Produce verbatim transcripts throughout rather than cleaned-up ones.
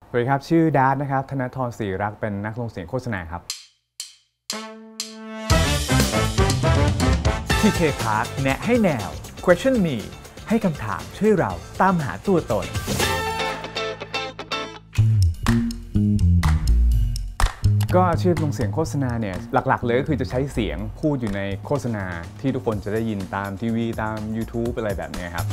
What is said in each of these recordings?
สวัสดีครับชื่อดาร์ตนะครับธนทรศรีรักเป็นนักลงเสียงโฆษณาครับที เค Park แนะให้แนว Question Me ให้คำถามช่วยเราตามหาตัวตนก็อาชีพลงเสียงโฆษณาเนี่ยหลักๆเลยก็คือจะใช้เสียงพูดอยู่ในโฆษณาที่ทุกคนจะได้ยินตามทีวีตาม YouTube อะไรแบบนี้ครับ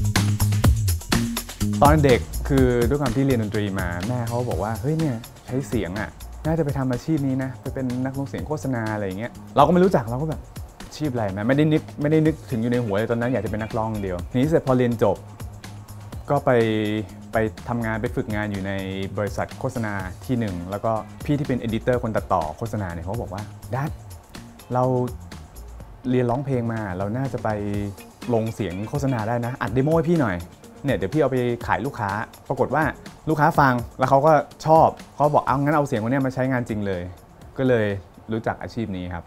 ตอนเด็กคือด้วยความที่เรียนดนตรีมาแม่เขาบอกว่าเฮ้ยเนี่ยใช้เสียงอ่ะน่าจะไปทำอาชีพนี้นะไปเป็นนักลงเสียงโฆษณาอะไรอย่างเงี้ยเราก็ไม่รู้จักเราก็แบบอาชีพอะไรนะไม่ได้นึกไม่ได้นึกถึงอยู่ในหัวเลยตอนนั้นอยากจะเป็นนักร้องเดียวนี้เสร็จพอเรียนจบก็ไปไปทำงานไปฝึกงานอยู่ในบริษัทโฆษณาที่หนึ่งแล้วก็พี่ที่เป็นเอดิเตอร์คนตัดต่อโฆษณาเนี่ยเขาบอกว่าดัดเราเรียนร้องเพลงมาเราน่าจะไปลงเสียงโฆษณาได้นะอัดเดโมให้พี่หน่อยเนี่ยเดี๋ยวพี่เอาไปขายลูกค้าปรากฏว่าลูกค้าฟังแล้วเขาก็ชอบเขาบอกเอางั้นเอาเสียงคนนี้มาใช้งานจริงเลยก็เลยรู้จักอาชีพนี้ครับ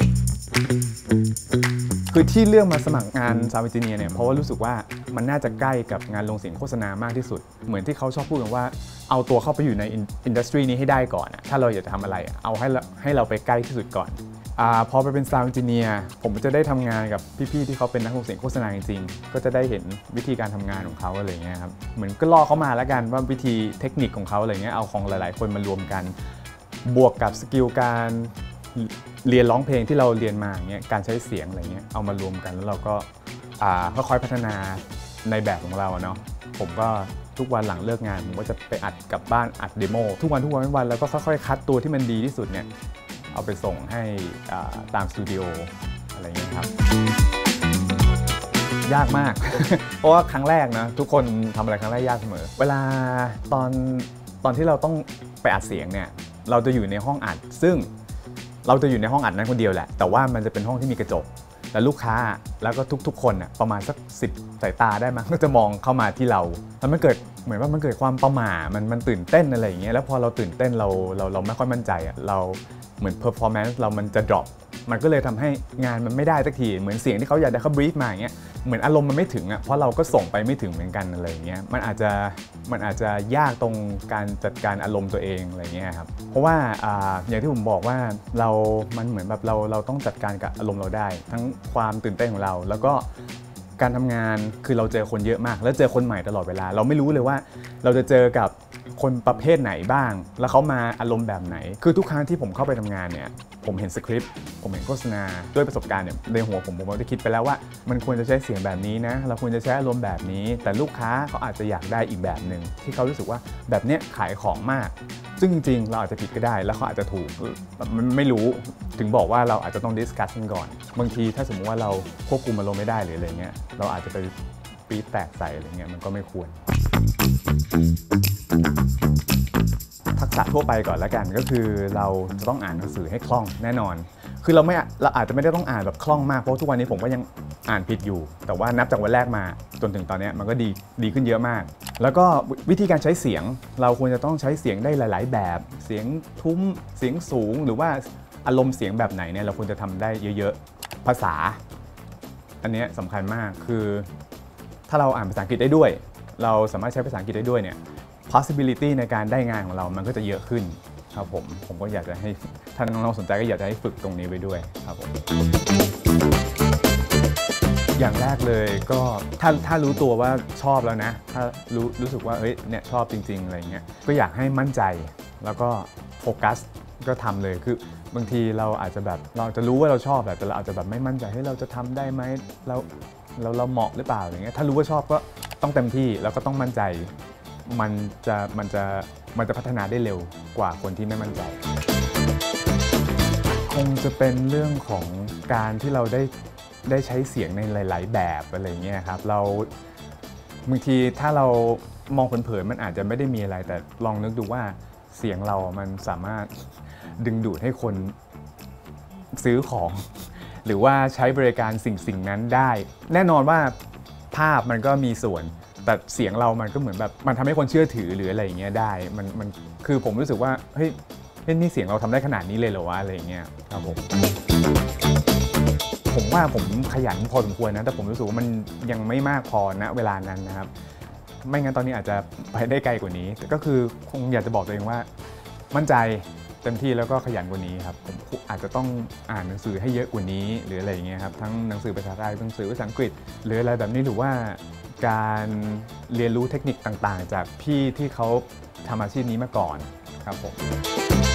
คือที่เลือกมาสมัครงานซาวด์เอนจิเนียร์เนี่ยเพราะว่ารู้สึกว่ามันน่าจะใกล้กับงานลงเสียงโฆษณามากที่สุดเหมือนที่เขาชอบพูดกันว่าเอาตัวเข้าไปอยู่ในอินดัสทรีนี้ให้ได้ก่อนถ้าเราอยากจะทำอะไรเอาให้ให้เราไปใกล้ที่สุดก่อนอ่าพอไปเป็นซาวด์เอนจิเนียร์ผมจะได้ทำงานกับพี่ๆที่เขาเป็นนักลงเสียงโฆษณาจริงๆก็จะได้เห็นวิธีการทำงานของเขาอะไรเงี้ยครับเหมือนก็ล่อเขามาแล้วกันว่าวิธีเทคนิคของเขาอะไรเงี้ยเอาของหลายๆคนมารวมกันบวกกับสกิลการเรียนร้องเพลงที่เราเรียนมาอย่างเงี้ยการใช้เสียงอะไรเงี้ยเอามารวมกันแล้วเราก็ค่อยๆพัฒนาในแบบของเราเนาะผมก็ทุกวันหลังเลิกงานผมก็จะไปอัดกลับบ้านอัดเดโมทุกวันทุกวันทุกวันแล้วก็ค่อยๆคัดตัวที่มันดีที่สุดเนี่ยเอาไปส่งให้ตามสตูดิโออะไรเงี้ยครับยากมาก เพราะว่าครั้งแรกนะทุกคนทำอะไรครั้งแรกยากเสมอเวลาตอนตอนที่เราต้องไปอัดเสียงเนี่ยเราจะอยู่ในห้องอัดซึ่งเราจะอยู่ในห้องอัดนั้นคนเดียวแหละแต่ว่ามันจะเป็นห้องที่มีกระจกและลูกค้าแล้วก็ทุกๆคนน่ะประมาณสักสิบสายตาได้มั้งก็จะมองเข้ามาที่เราแล้วมันเกิดเหมือนว่ามันเกิดความประหม่ามันมันตื่นเต้นอะไรอย่างเงี้ยแล้วพอเราตื่นเต้นเราเราเราไม่ค่อยมั่นใจอ่ะเราเหมือน performance เรามันจะ drop มันก็เลยทำให้งานมันไม่ได้สักทีเหมือนเสียงที่เขาอยากได้เขา brief มาอย่างเงี้ยเหมือนอารมณ์มันไม่ถึงอ่ะเพราะเราก็ส่งไปไม่ถึงเหมือนกันอะไรอย่างเงี้ยมันอาจจะมันอาจจะยากตรงการจัดการอารมณ์ตัวเองอะไรเงี้ยครับเพราะว่าอ่าอย่างที่ผมบอกว่าเรามันเหมือนแบบเราเราต้องจัดการกับอารมณ์เราได้ทั้งความตื่นเต้นของเราแล้วก็การทำงานคือเราเจอคนเยอะมากแล้วเจอคนใหม่ตลอดเวลาเราไม่รู้เลยว่าเราจะเจอกับคนประเภทไหนบ้างแล้วเขามาอารมณ์แบบไหนคือทุกครั้งที่ผมเข้าไปทำงานเนี่ยผมเห็นสคริปต์ผมเห็นโฆษณาด้วยประสบการณ์เนี่ยในหัวผมผมก็ได้คิดไปแล้วว่ามันควรจะใช้เสียงแบบนี้นะเราควรจะใช้อารมณ์แบบนี้แต่ลูกค้าเขาอาจจะอยากได้อีกแบบหนึ่งที่เขารู้สึกว่าแบบเนี้ยขายของมากซึ่งจริงๆเราอาจจะผิดก็ได้แล้วเขาอาจจะถูกมันไม่รู้ถึงบอกว่าเราอาจจะต้องดิสคัสกันก่อนบางทีถ้าสมมติว่าเราควบคุมอารมณ์ไม่ได้หรืออะไรเงี้ยเราอาจจะไปปี๊ดแตกใส่อะไรเงี้ยมันก็ไม่ควรทักษะทั่วไปก่อนแล้วกันก็คือเราจะต้องอ่านหนังสือให้คล่องแน่นอนคือเราไม่เราอาจจะไม่ได้ต้องอ่านแบบคล่องมากเพราะทุกวันนี้ผมก็ยังอ่านผิดอยู่แต่ว่านับจากวันแรกมาจนถึงตอนนี้มันก็ดีดีขึ้นเยอะมากแล้วก็วิธีการใช้เสียงเราควรจะต้องใช้เสียงได้หลายๆแบบเสียงทุ้มเสียงสูงหรือว่าอารมณ์เสียงแบบไหนเนี่ยเราควรจะทำได้เยอะๆภาษาอันนี้สำคัญมากคือถ้าเราอ่านภาษาอังกฤษได้ด้วยเราสามารถใช้ภาษาอังกฤษได้ด้วยเนี่ยpossibility ในการได้งานของเรามันก็จะเยอะขึ้นครับผมผมก็อยากจะให้ท่านน้องๆสนใจก็อยากจะให้ฝึกตรงนี้ไปด้วยครับผมอย่างแรกเลยก็ถ้าถ้ารู้ตัวว่าชอบแล้วนะถ้ารู้รู้สึกว่าเฮ้ยเนี่ยชอบจริงๆอะไรเงี้ยก็อยากให้มั่นใจแล้วก็โฟกัสก็ทำเลยคือบางทีเราอาจจะแบบเราจะรู้ว่าเราชอบแต่เราอาจจะแบบไม่มั่นใจให้เราจะทำได้ไหมเราเราเราเหมาะหรือเปล่าอย่างเงี้ยถ้ารู้ว่าชอบก็ต้องเต็มที่แล้วก็ต้องมั่นใจมันจะมันจะมันจะพัฒนาได้เร็วกว่าคนที่ไม่มั่นใจคงจะเป็นเรื่องของการที่เราได้ได้ใช้เสียงในหลายๆแบบอะไรเงี้ยครับเราบางทีถ้าเรามองเผินๆมันอาจจะไม่ได้มีอะไรแต่ลองนึกดูว่าเสียงเรามันสามารถดึงดูดให้คนซื้อของหรือว่าใช้บริการสิ่งสิ่งนั้นได้แน่นอนว่าภาพมันก็มีส่วนแต่เสียงเรามันก็เหมือนแบบมันทำให้คนเชื่อถือหรืออะไรอย่างเงี้ยได้มันมันคือผมรู้สึกว่าเฮ้ยนี่เสียงเราทำได้ขนาดนี้เลยเหรอวะอะไรอย่างเงี้ยครับผมผมว่าผมขยันพอสมควรนะแต่ผมรู้สึกว่ามันยังไม่มากพอณเวลานั้นนะครับไม่งั้นตอนนี้อาจจะไปได้ไกลกว่านี้แต่ก็คือคงอยากจะบอกตัวเองว่ามั่นใจเต็มที่แล้วก็ขยันกว่านี้ครับผมอาจจะต้องอ่านหนังสือให้เยอะกว่านี้หรืออะไรอย่างเงี้ยครับทั้งหนังสือภาษาไทยหนังสือภาษาอังกฤษหรืออะไรแบบนี้หรือว่าการเรียนรู้เทคนิคต่างๆจากพี่ที่เขาทำอาชีพนี้มาก่อนครับผม